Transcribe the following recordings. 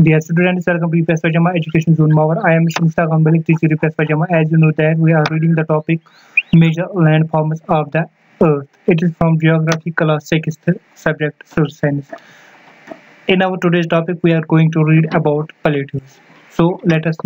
Dear students, welcome to Request Pajama Education Zone Mower. I am Mushtaq Ahmad, teacher Request Pajama. As you know that we are reading the topic Major Landforms of the Earth. It is from Geography class 6th subject Social Science. In our today's topic, we are going to read about Plateaus. So let us.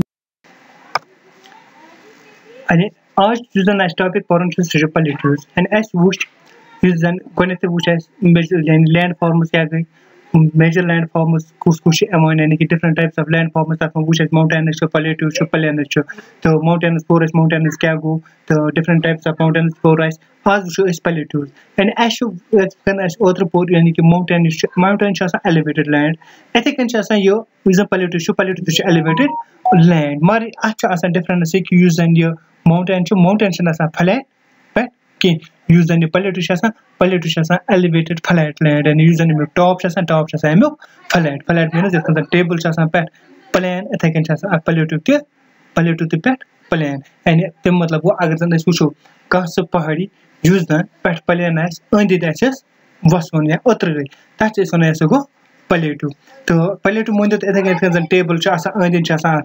And आज जुजन इस topic पढ़न छ सो Plateaus and as वुच जुजन गणित वुच as land forms क्या गई major land forms कुछ amount यानी कि different types of land forms तक वुच as mountainous छ Plateaus छ plains छ तो mountainous forest mountainous क्या गो तो different types of mountainous forest आज वुच is Plateaus and as when as other port यानी कि mountain छ आसा elevated land एथे कन छ आसा यो is a Plateaus छ elevated land मारी अच्छा आसा different से कि use and your mountain छ आसा flat right कि use and Plateaus छ आसा elevated flat land and use and top छ आसा एमो flat means जैसे table छ आसा पे plain एथे कन छ आसा Plateaus ते पे plain and ते मतलब वो अगर जन वुचो कस पहाड़ी use द पे plain आस अंदि दैस वसन या उतर गई तच सन ऐसे गो Plateau तो Plateau मोंद एथे कन टेबल छ आसा अंदि छ आसा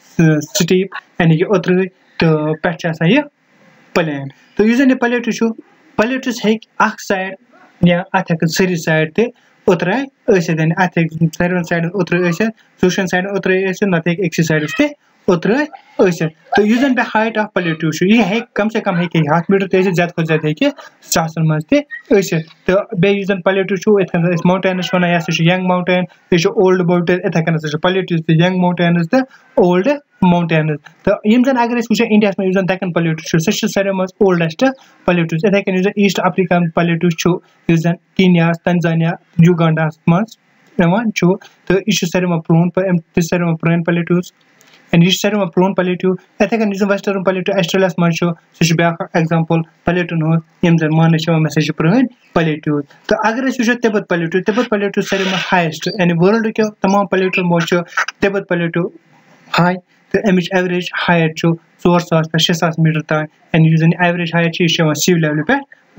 स्टीप यानी कि उतर गई तो पे छ आसा ये plain तो use and Plateaus है अख साइड या अथक सरी साइड ते उतराय ऐसे देन अथक सर्वन साइड उतराय ऐसे सोशन साइड उतराय ऐसे नथे एक साइड से उतराय ऐसे तो यूज एंड हाइट ऑफ Plateaus ये है कम से कम है कि 8 मीटर ते ज्यादा को ज्यादा है कि 400 मस्ते ऐसे तो बे यूज एंड Plateaus इथन इस माउंटेन वन या से यंग माउंटेन ये ओल्ड माउंटेन इथन से Plateaus young mountain is the old mountain तो यमजन अगर इस वुचे इंडिया में यूजन तकन Plateaus सच सरम ओल्डेस्ट Plateaus इथन यूजन ईस्ट अफ्रीकन Plateaus छु यूजन कीनिया तंजानिया युगांडा मस एवन छु तो इस सरम प्रोन पर एम सरम प्रोन Plateaus and इस सरम प्रोन Plateaus इथन यूजन वेस्टर्न Plateaus ऑस्ट्रेलिया में छु सच ब्या एग्जांपल Plateau नो यमजन मान छ मैसेज प्रोन Plateaus तो अगर इस वुचे तिब्बत Plateaus सरम हाईएस्ट यानी वर्ल्ड के तमाम Plateaus में छु तिब्बत Plateaus हाई तो एमिच एवरेज हाइट छु 4000 पे 6000 मीटर तक एंड यूजन एवरेज हाइट छु सी लेवल पे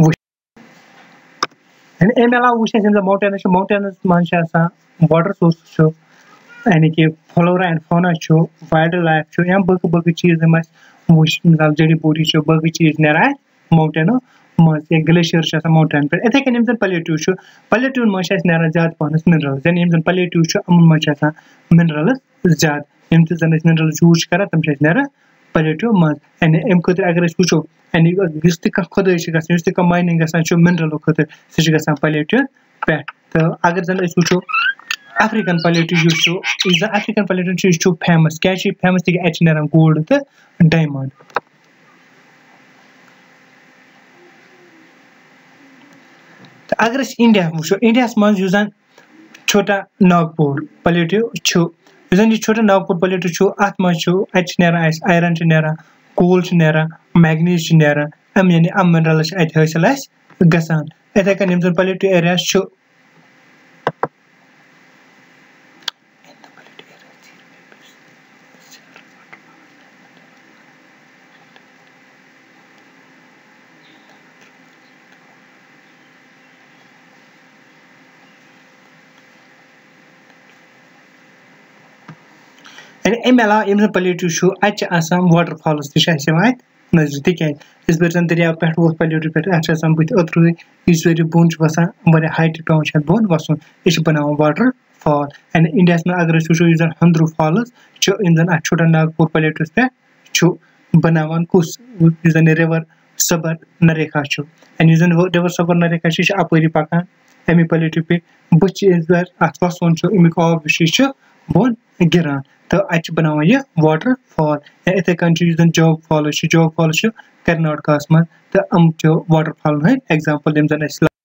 एंड एमला वुचे इन द माउंटेन्स मान छ आसा वाटर सोर्स छु यानी कि फ्लोरा एंड फौना छु वाइल्ड लाइफ छु या बग चीज में वुच मिसाल जड़ी बूटी छु बग चीज नेरा माउंटेन मस एक ग्लेशियर छ माउंटेन पे एथे कन इमजन Plateaus में छ नेरा ज्यादा पानस मिनरल जन इमजन Plateaus छु अमन में छ मिनरल ज्यादा यम तो जन मिनरल यूज करा तम छ नेरा Plateaus मस एंड एम खतर अगर इस वुचो एंड यस्त का खुदाई छ गसन यस्त का माइनिंग गसन छ मिनरल खतर छ गसन Plateaus पे तो अगर जन इस वुचो अफ्रीकन Plateaus यूज छु इज द अफ्रीकन Plateaus छु फेमस क्या छ फेमस कि एच नेरा गोल्ड तो डायमंड तो अगर इस इंडिया वुचो इंडिया में यूजन छोटा नागपुर Plateaus छु यूजन ये छोटा नागपुर Plateaus छु आत में छु एच नेरा आयरन छ नेरा कोल छ नेरा मैग्नीज छ नेरा एम यानी अम मिनरल छ एथ हासिल गसान एथे कन यमजन Plateaus एरिया छु and emla yemzan Plateaus छु अच आसाम वाटरफॉल्स त छ सेवात नजदीक है इस बरसन दरिया पे वो Plateaus पे अच्छा आसाम बुत अत्र इस वेरी बोन्च वसा बड़े हाइट पे छ बोन वसुन इस बनाओ वाटरफॉल एंड इंडिया में अगर छु यूजन हंद्रू फॉल्स छु इंजन छोटा नागपुर Plateaus पे छु बनावन कुस यूजन रिवर सबर नरेखा छु एंड यूजन रिवर सबर नरेखा छु अपरी पकान एमी Plateaus पे बच इस बार वसुन छु इमिक ऑब्वियसली छु बोन गिरान तो अच्छ बनावा ये वाटरफॉल इथे कंट्री यूजन जोग फॉल छु कर्नाटका में तो अम जो वाटरफॉल है एग्जांपल देम जन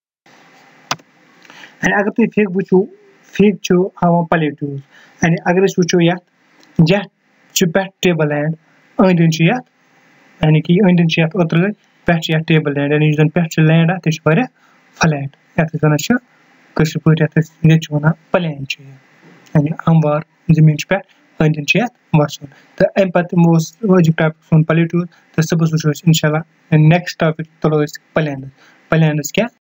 एंड अगर तु फेक बुचो फेक छु हावा Plateaus एंड अगर इस वुचो या छु बैट टेबल लैंड अंदन छु या यानी कि अंदन छु या उतर बैट या टेबल लैंड यानी यूजन बैट छु लैंड ते छु बरे फ्लैट यात जन छु कश पट यात ने छु वना प्लेन छु यानी हमवार जमीन पे अंदन छु वसन तो एम पत मोस वजि टॉपिक सुन Plateaus तो सब वुचो इंशाल्लाह नेक्स्ट टॉपिक तलो प्लेन्स क्या